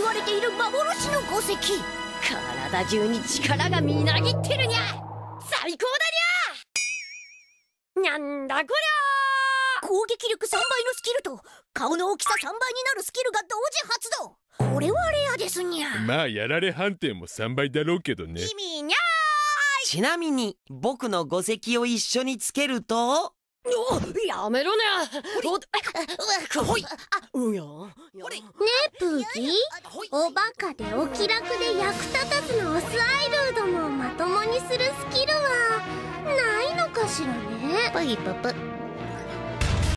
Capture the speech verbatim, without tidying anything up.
われている幻の五石。体中に力がみなぎってるにゃ。最高だにゃ。なんだこりゃ。攻撃力さんばいのスキルと顔の大きささんばいになるスキルが同時発動。これはレアですにゃ。 まあやられ判定もさんばいだろうけどね。 意味にゃーい。 ちなみに僕の五石を一緒につけると、 お、やめろね。お、あ、ほい。あ、うや。ねえプーキー、おバカでお気楽で役立たずのオスアイルーどもをまともにするスキルはないのかしらね。 ぷいぷぷ。